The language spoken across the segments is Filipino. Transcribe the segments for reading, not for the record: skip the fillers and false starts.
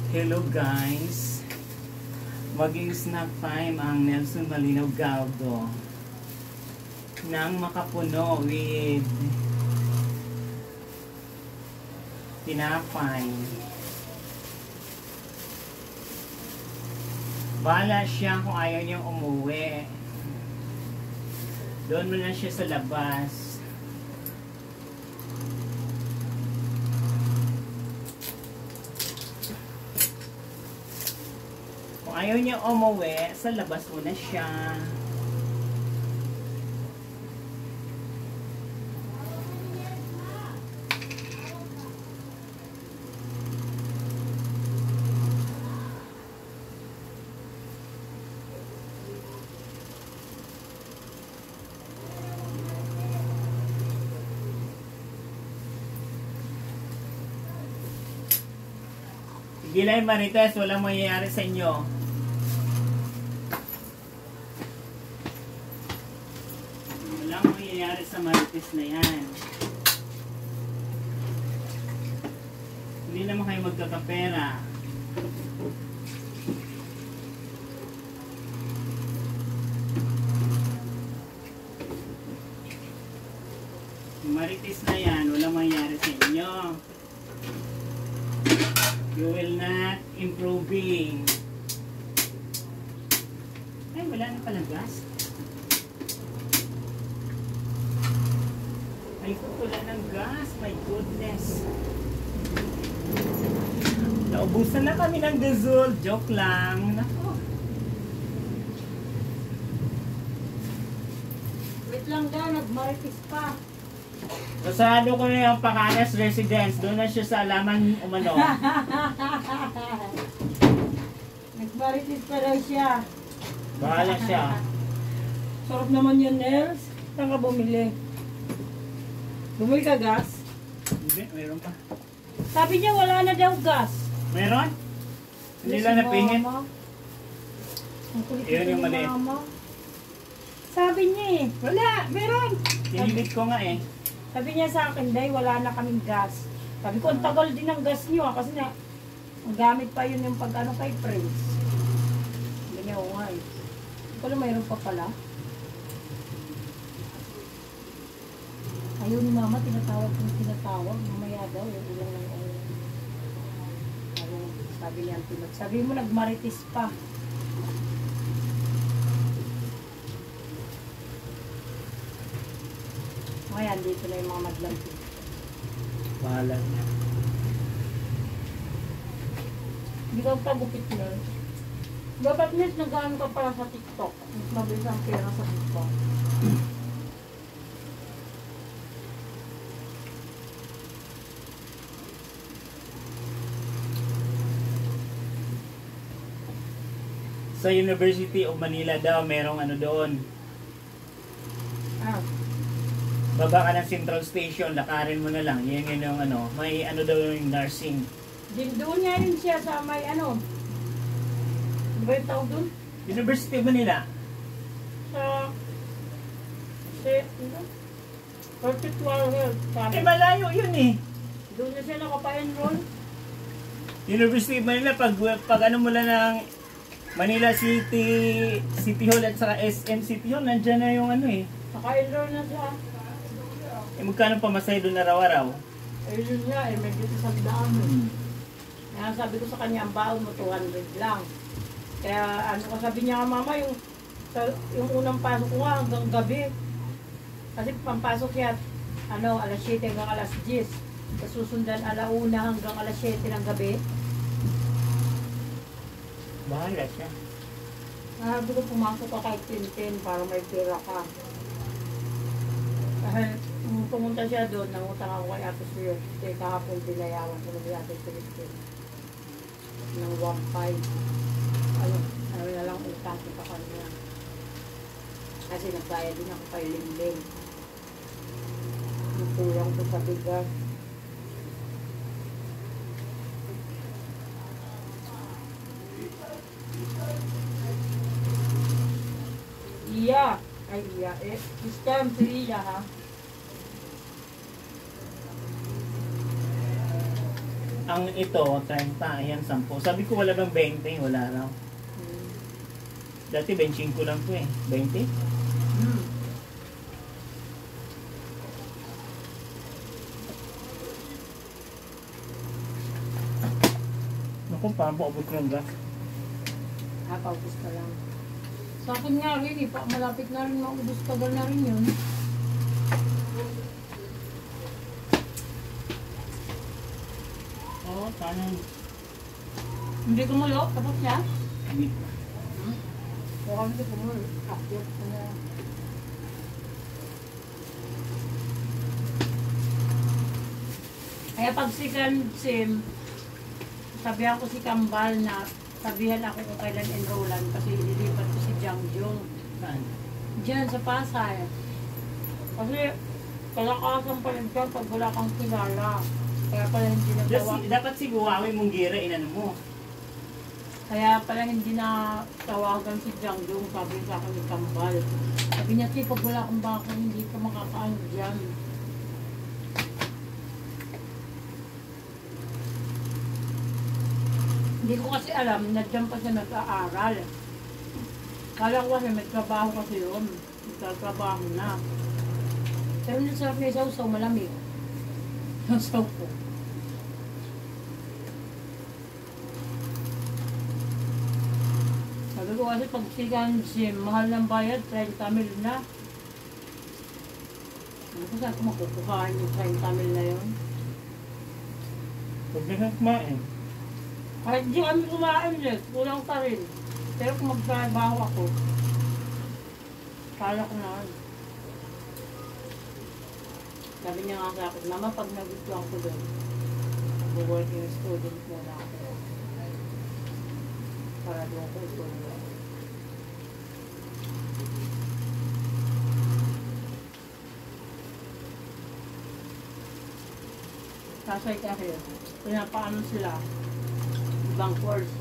Hello guys, maging snack time ang Nelson Malinaw Galdo nang makapuno with tinapay. Bahala siya kung ayaw niyang umuwi. Doon mo na siya sa labas. Kung ayaw niya umuwi, sa labas muna siya. Gilay Marites, walang mangyayari sa inyo. Walang mangyayari sa Marites na yan. Hindi naman kayo magkakapera. Marites na yan, walang mangyayari sa inyo. You will not improving. Ay, wala na pala gas. Ay, wala ng gas. My goodness. Naubusan na kami ng gasol. Joke lang. Nako. Wait lang daw, nagmaritis pa. Kasado ko na yung Pacanas Residence. Doon na siya sa Alaman umano. Nagmaritis pa daw siya. Bahala siya. Sarap naman yan, Nels. Saan ka bumili? Bumili ka gas? Hindi, meron pa. Sabi niya wala na daw gas. Meron? Hindi lang napingit. Yun yung mali. Sabi niya eh. Wala, meron. Tinilit ko nga eh. Sabi niya sa akin, Day, wala na kaming gas. Sabi ko, ang tagal din ng gas niyo kasi na, ang gamit pa yun yung pag-ano kay Prince. Hindi niya, oo nga eh. Kala mayroon pa pala. Ayaw ni Mama, tinatawag kung tinatawag. Mamaya daw, yung ulang ng sabi niya, sabi mo, nagmaritis pa. Ayan, dito na yung mga madlantik. Bahala niya. Hindi ka pagupit nun. Dapat miss, nag-ano ka pala sa TikTok. Mas mabilis ang pera sa TikTok. Sa University of Manila daw, merong ano doon. Ah. Baba ka ng Central Station, lakarin mo na lang. Yan yun yung ano, may ano daw yung nursing. Din doon nga rin siya sa may ano. Ano ba yung tawag doon? University of Manila. Sa Perpetual Health. Eh, malayo yun eh. Doon na siya nakapa-enroll. University of Manila, pag ano mo lang ng Manila City Hall at saka SM City Hall, nandyan na yung ano eh. Naka-enroll na siya. Eh, magkano pa masay doon araw-araw? Ayun nga, may dito sa daan. Kaya sabi ko sa kanya, ang baon mo 200 lang. Kaya ano ko sabi niya, Mama, yung unang pasok ko nga hanggang gabi. Kasi pampasok yan, alas 7 hanggang alas 10. Kasusundan 1 hanggang alas 7 ng gabi. Bahala siya. Sabi ko, pumasok ka kahit 10 para may pera ka. Dahil pumunta siya doon, nangutang ako kay Ate Suyo. Kaya kahapon binayawan ko na Ate Suyo ng 1.5. Ano na lang utang ko pa kanya. Kasi nagbayad din ako kay Linling. Nagtulang ko sa bigas. Iya. Ay, iya. System 3 ya ha. Ang ito, 30, ayan, 10. Sabi ko wala bang 20? Wala raw. Dati 25 lang po eh. 20? Naku, parang abot ko ng gas. Paubos ka lang. Sa akin nga rin eh, malapit na rin maubos, tagal na rin yun. Oo, parang Hindi kumulo, tapos niya. hindi. Oo, hindi kumulo. Akyat ko na. Kaya pag second sim, sabihan ko si Kambal na sabihan ako kung kailan enrollan kasi ililipat ko si Jiangjong. Saan? Diyan sa Pasay. Kasi kalakasan pa rin dyan pag wala kang kilala. Kaya pala hindi nagawa. Dapat si Guwawi mong gira, inano mo. Kaya pala hindi na tawagan si Jiangjong, sabi sa akin ni Kambal. Sabi niya, "Ti, pag wala kang bako, hindi ka makakaano dyan." Hindi ko kasi alam, nandiyan pa siya nag-aaral. Kala ko kasi may trabaho kasi yun. Nagtatrabaho na. Pero nasarap na isaw-saw, malamig. Isaw ko. Sabi ko kasi pag sigan si mahal ng bayad, 30 mil na. Ano ko saan ko makukuhaan yung 30 mil na yun? Huwag na kumain. Kahit di kami kumain ulit, kulang pa rin. Pero kung magtrabaho ako, kala ko na. Sabi niya nga sa akin, "Mama, pag nagustuhan ko doon, mag-working student muna ako. Para doon ko tulong." Kasay kasi, pinapaano sila, ibang course.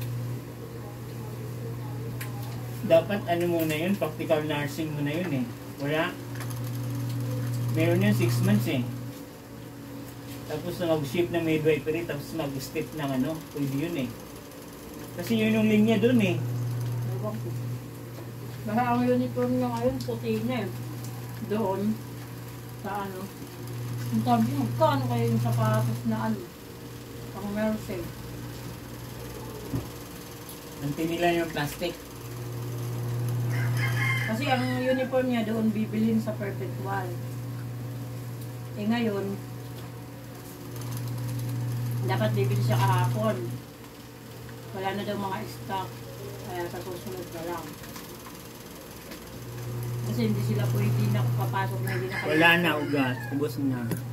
Dapat ano muna yun, practical nursing muna yun eh. Wala. Meron yun 6 months eh. Tapos mag-shift ng midwifery, tapos mag-step ng ano, pwede yun eh. Kasi yun yung linya dun eh. Ewan ko. Baka ang uniform niya ngayon, puti na eh. Doon, sa ano. Ang sabi, magkano kayo yung sapatos na ano, pang nursing. Nanti nila yung plastic. Kasi ang uniform niya doon bibilhin sa Perpetual. Eh ngayon, dapat bibili siya kahapon. Wala na daw mga stock. Kaya sa susunod na lang. Kasi hindi sila pwede na papasok na hindi na kayo. Wala na ugat. Ubos na.